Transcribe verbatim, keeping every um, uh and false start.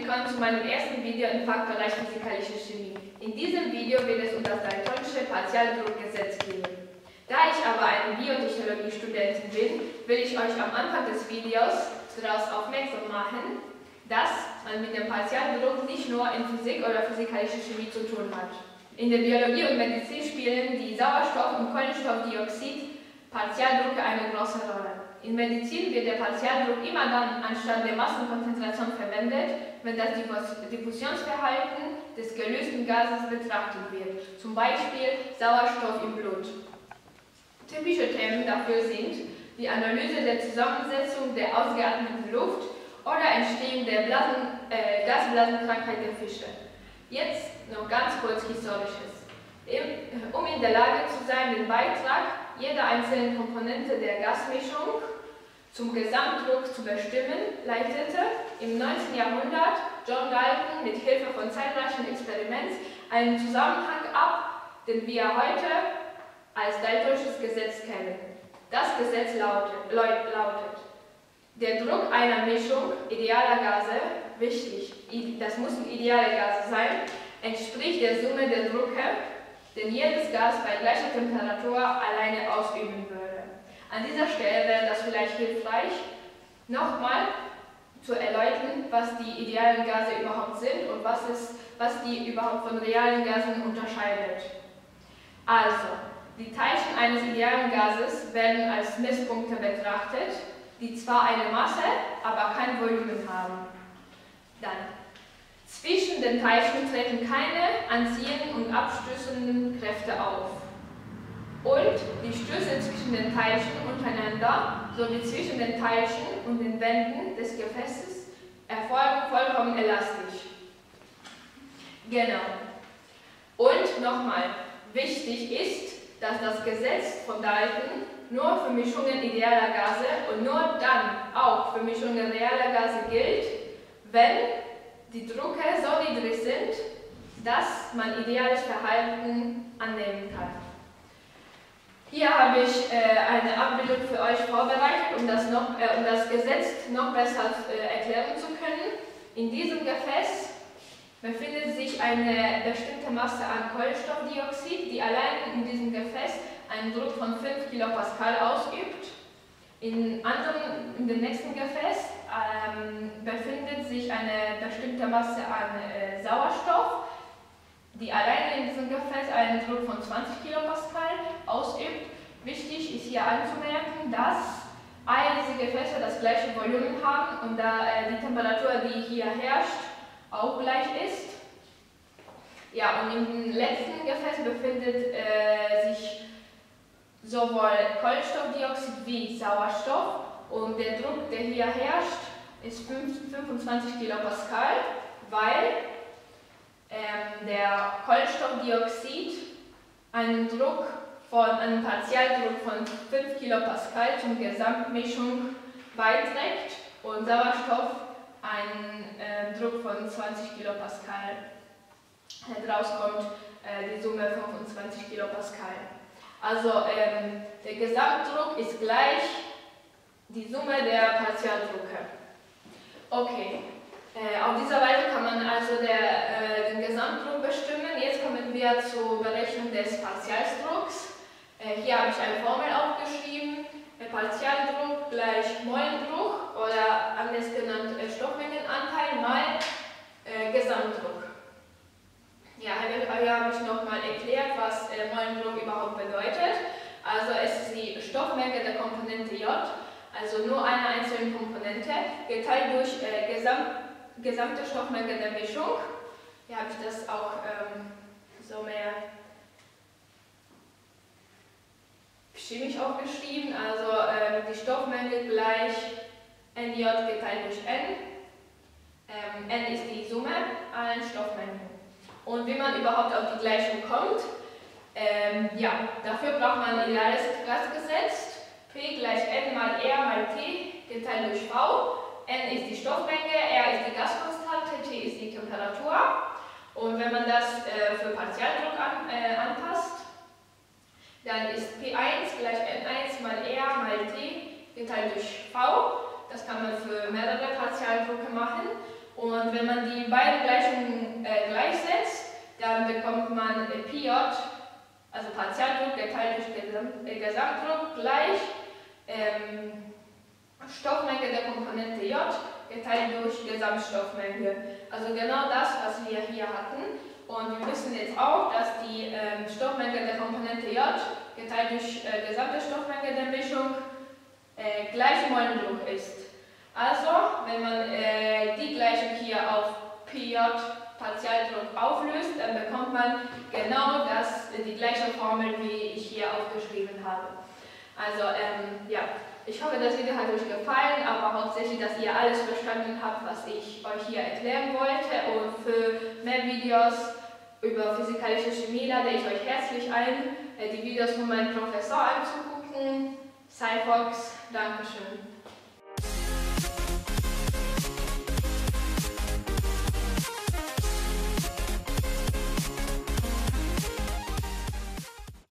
willkommen zu meinem ersten Video im Fachbereich Physikalische Chemie. In diesem Video wird es um das Daltonische Partialdruckgesetz gehen. Da ich aber eine Biotechnologie-Studentin bin, will ich euch am Anfang des Videos darauf aufmerksam machen, dass man mit dem Partialdruck nicht nur in Physik oder Physikalische Chemie zu tun hat. In der Biologie und Medizin spielen die Sauerstoff- und Kohlenstoffdioxid Partialdrucke eine große Rolle. In Medizin wird der Partialdruck immer dann anstatt der Massenkonzentration verwendet, wenn das Diffusionsverhalten des gelösten Gases betrachtet wird, zum Beispiel Sauerstoff im Blut. Typische Themen dafür sind die Analyse der Zusammensetzung der ausgeatmeten Luft oder Entstehung der Blasen, äh, Gasblasenkrankheit der Fische. Jetzt noch ganz kurz Historisches. Um in der Lage zu sein, den Beitrag jeder einzelnen Komponente der Gasmischung zum Gesamtdruck zu bestimmen, leitete im neunzehnten Jahrhundert John Dalton mit Hilfe von zahlreichen Experimenten einen Zusammenhang ab, den wir heute als Daltonisches Gesetz kennen. Das Gesetz lautet, lautet, der Druck einer Mischung idealer Gase, wichtig, das müssen ideale Gase sein, entspricht der Summe der Drucke, den jedes Gas bei gleicher Temperatur alleine ausüben würde. An dieser Stelle wäre das vielleicht hilfreich, nochmal zu erläutern, was die idealen Gase überhaupt sind und was, es, was die überhaupt von realen Gasen unterscheidet. Also, die Teilchen eines idealen Gases werden als Messpunkte betrachtet, die zwar eine Masse, aber kein Volumen haben. Dann. Zwischen den Teilchen treten keine anziehenden und abstößenden Kräfte auf. Und die Stöße zwischen den Teilchen untereinander sowie zwischen den Teilchen und den Wänden des Gefäßes erfolgen vollkommen elastisch. Genau. Und nochmal, wichtig ist, dass das Gesetz von Dalton nur für Mischungen idealer Gase und nur dann auch für Mischungen realer Gase gilt, wenn die Drucke so niedrig sind, dass man ideales Verhalten annehmen kann. Hier habe ich äh, eine Abbildung für euch vorbereitet, um das, noch, äh, um das Gesetz noch besser äh, erklären zu können. In diesem Gefäß befindet sich eine bestimmte Masse an Kohlenstoffdioxid, die allein in diesem Gefäß einen Druck von fünf Kilopascal ausübt. In, anderen, in dem nächsten Gefäß ähm, befindet sich eine bestimmte Masse an äh, Sauerstoff, die alleine in diesem Gefäß einen Druck von zwanzig Kilopascal ausübt. Wichtig ist hier anzumerken, dass all diese Gefäße das gleiche Volumen haben und da äh, die Temperatur, die hier herrscht, auch gleich ist. Ja, und im letzten Gefäß befindet äh, sich sowohl Kohlenstoffdioxid wie Sauerstoff und der Druck, der hier herrscht, ist fünfundzwanzig Kilopascal, weil ähm, der Kohlenstoffdioxid einen Druck von einem Partialdruck von fünf Kilopascal zum Gesamtmischung beiträgt und Sauerstoff einen äh, Druck von zwanzig Kilopascal. Daraus kommt äh, die Summe fünfundzwanzig Kilopascal. Also ähm, der Gesamtdruck ist gleich die Summe der Partialdrucke. Okay, äh, auf dieser Weise kann man also der, äh, den Gesamtdruck bestimmen. Jetzt kommen wir zur Berechnung des Partialdrucks. Äh, hier habe ich eine Formel aufgeschrieben. Der Partialdruck gleich Mollendruck oder anders genannt äh, Stoffmengenanteil mal äh, Gesamtdruck. Ja, hier habe ich nochmal erklärt, was äh, Mollendruck überhaupt bedeutet. Also es ist die Stoffmenge der Komponente J, also nur eine einzelne Komponente, geteilt durch äh, Gesam gesamte Stoffmenge der Mischung. Hier habe ich das auch ähm, so mehr chemisch aufgeschrieben. Also äh, die Stoffmenge gleich N J geteilt durch N. Ähm, N ist die Summe allen Stoffmengen. Und wie man überhaupt auf die Gleichung kommt, ähm, ja, dafür braucht man ein ideales Gasgesetz. P gleich N mal R mal T geteilt durch V. N ist die Stoffmenge, R ist die Gaskonstante, T ist die Temperatur. Und wenn man das äh, für Partialdruck an, äh, anpasst, dann ist P eins gleich N eins mal R mal T geteilt durch V. Das kann man für mehrere Partialdrucke machen. Und wenn man die beiden Gleichungen äh, gleichsetzt, dann bekommt man äh, Pi J, also Partialdruck geteilt durch Gesam äh, Gesamtdruck, gleich ähm, Stoffmenge der Komponente J geteilt durch Gesamtstoffmenge. Also genau das, was wir hier hatten. Und wir wissen jetzt auch, dass die ähm, Stoffmenge der Komponente J geteilt durch äh, gesamte Stoffmenge der Mischung äh, gleich Mollendruck ist. Also, wenn man äh, die Gleichung hier auf Pi J Partialdruck auflöst, dann bekommt man genau das, die gleiche Formel, wie ich hier aufgeschrieben habe. Also, ähm, ja, ich hoffe, das Video hat euch gefallen, aber hauptsächlich, dass ihr alles verstanden habt, was ich euch hier erklären wollte. Und für mehr Videos über physikalische Chemie lade ich euch herzlich ein, die Videos von meinem Professor anzugucken. Cyfox, Dankeschön.